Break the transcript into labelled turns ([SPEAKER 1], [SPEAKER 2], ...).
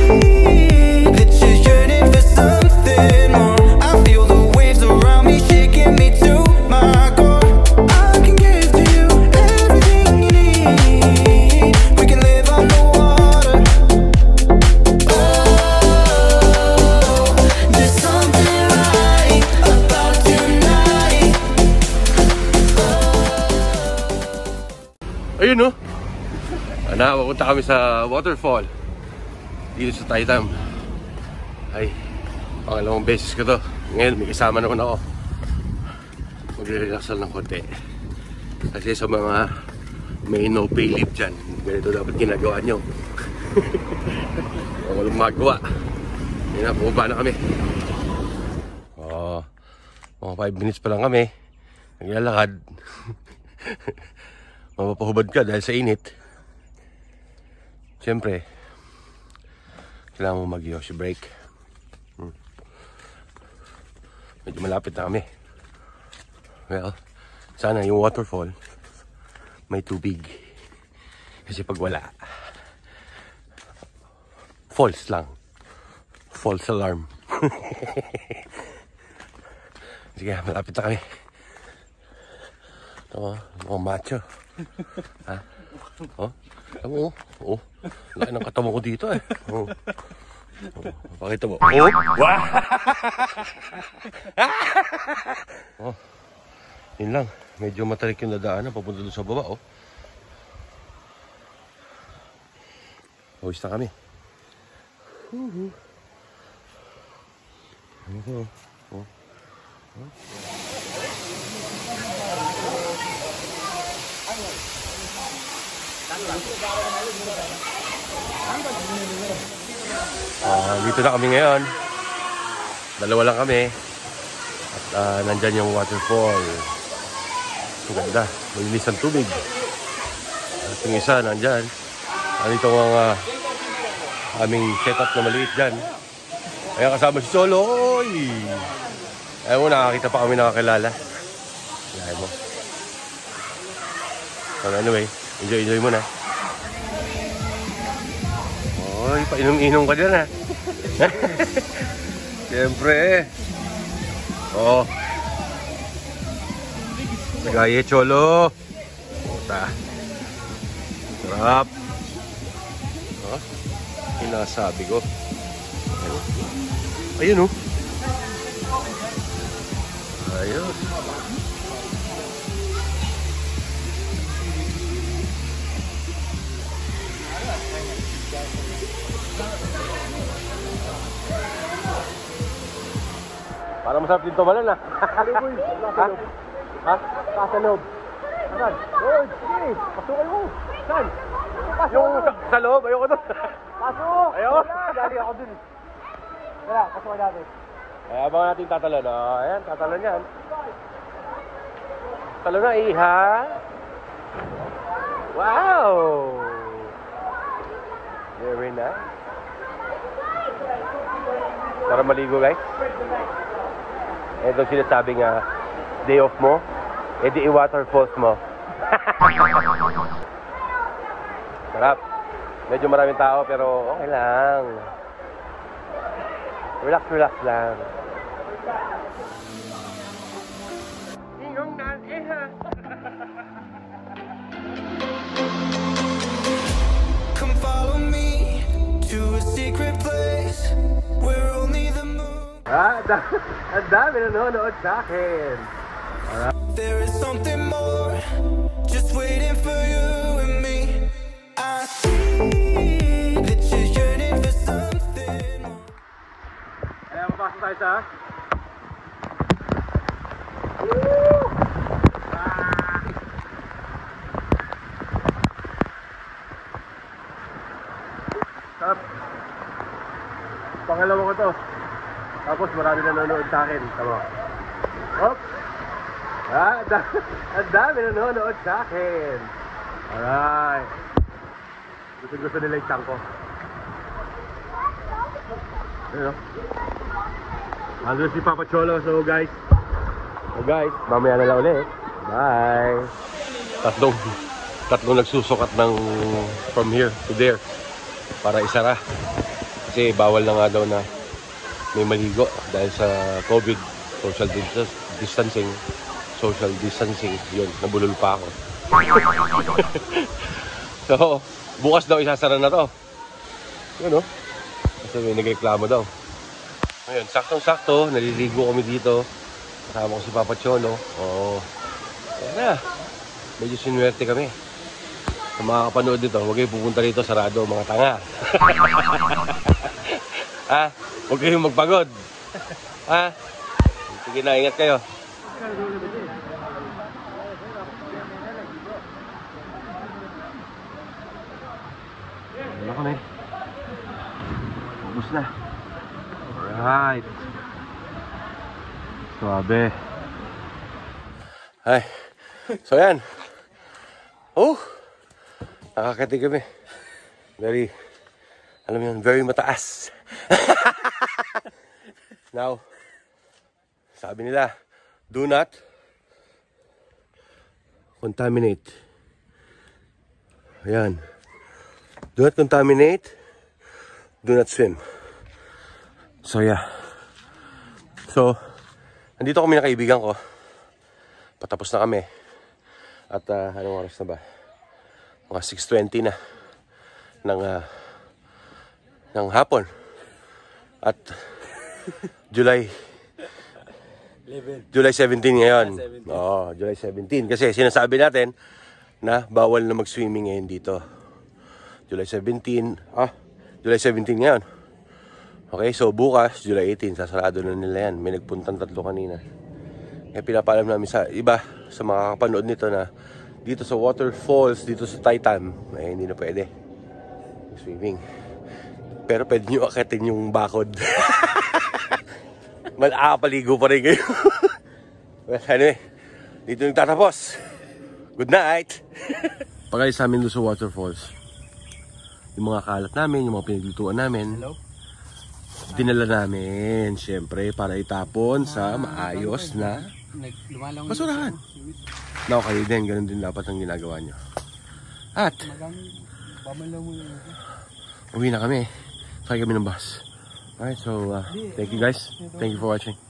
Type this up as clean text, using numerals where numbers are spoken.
[SPEAKER 1] that you're yearning for something more. I feel the waves around me shaking me to my core. I can give to you everything you need. We can live on the water. Oh, there's something right about tonight.
[SPEAKER 2] Ayun no. Pupunta kami sa waterfall dito sa Tai Tam. Ay, pangalawang beses ko to. Ngayon may kasama naman ako. Magre-relax lang ng konti. Kasi sa mga may no pay leave dyan, ganito dapat ginagawa nyo. Walang magawa. Yun na, bumaba na kami. Mga 5 minutes pa lang kami. Naglalakad. Mapapahubad ka dahil sa init. Siyempre, kailangan mo mag-yoshi break. Medyo malapit na kami. Well, sana yung waterfall may tubig. Kasi pag wala, false lang. False alarm. Sige, malapit na kami. Ito, mga macho. Ha? Oh? Oo, oo. Laki ng katawan ko dito eh. Oo. Pakita mo. Oo. Wow! Oh. Yun lang. Medyo matarik yung nadaanan. Papunta doon sa baba, oh. Pawis na kami. Oh. Oh. Dito na kami ngayon. Dalawa lang kami. At nandyan yung waterfall. Ang ganda. Malinis ang tubig. At yung isa nandyan. Dito ang aming setup na maliit dyan. Ayan kasama si Cholo. Oy! Ayaw mo, nakakita pa kami nakakilala. Ayaw mo. So anyway, enjoy mo na. Oy, painom-inom ka dyan ha. Siyempre. Oh. Nagaye, Cholo. Puta. Sarap. Oh, sinasabi ko. Ayun oh. Ayun. Para masarap din tumalan ah. Kaliboy, ha? Ha? Kasa loob. Saan? Lord, sige. Pasok mo. Saan? Pasok. Yung sa loob, ayoko doon. Pasok. Ayoko. Dali ako dun. Wala, pasok natin. Ay, abangan natin tatalon. Oh, ayan, tatalon yan. Talon na, iha. Wow! Very nice. Para maligo, guys. Ito sinasabing day off mo, edi i-waterfalls mo. Sarap. Medyo maraming tao pero okay lang. Relax, relax lang. Ingong nan eha.
[SPEAKER 1] Come follow me to a secret place where only the moon.
[SPEAKER 2] Ang dami nanonood sa akin.
[SPEAKER 1] There is something more just waiting for you and me. I see that you're yearning for something more.
[SPEAKER 2] Kaya mapasok tayo sa Stop. Pangalawa ko to. Tapos marami nanonood sa akin. Tama. Hop. Ang dami nanonood sa akin. Alright. Gusto nila yung tangko. Ayun o. Andun si Papa Cholo. So guys, mamaya na lang ulit. Bye. Tatlong nagsusukat ng from here to there para isara. Kasi bawal na nga daw na may maligo dahil sa COVID, distancing, social distancing. Yun, nabulol pa ako. So, bukas daw isasara na to. Yun, no? Kasi may nagreklamo daw. Ngayon, saktong-sakto, naliligo kami dito. Kasama ko si Papa Cholo. Oo. Ayan na. Medyo sinuwerte kami. Sa mga kapanood dito, huwag kayong pupunta dito, sarado, mga tanga. Ha? Huwag kayong magpagod. Ha? Sige na, ingat kayo. Ano kami? Ubus na. Alright. Suabe. Ay. So yan. Oh. Nakakati kami. Very, alam mo yun, very mataas. Now, sabi nila, do not contaminate. Ayan. Do not contaminate. Do not swim. So yeah. So, nandito kami na kaibigan ko. Patapos na kami. At anong oras na ba? Mga 6:20 na ng hapon. At July 17 ngayon. Oo, July 17. Kasi sinasabi natin na bawal na mag-swimming ngayon dito. July 17. July 17 ngayon. Okay, so bukas, July 18, sasarado na nila yan. May nagpuntang 3 kanina. Kaya pinapaalam namin sa iba, sa mga kapanood nito na dito sa Waterfalls, dito sa Tai Tam, eh hindi na pwede swimming. Pero pwede nyo akitin yung bakod. Malakapaligo pa rin kayo. Well, anyway, dito nagtatapos. Good night. Pagalis namin doon sa Waterfalls, yung mga kalat namin, yung mga pinaglutuan namin, dinala namin, syempre, para itapon sa maayos na basurahan. Now, kayo din, ganun din dapat ang ginagawa nyo. At, uwi na kami. Sakay kami ng bus. Alright, so, thank you guys. Thank you for watching.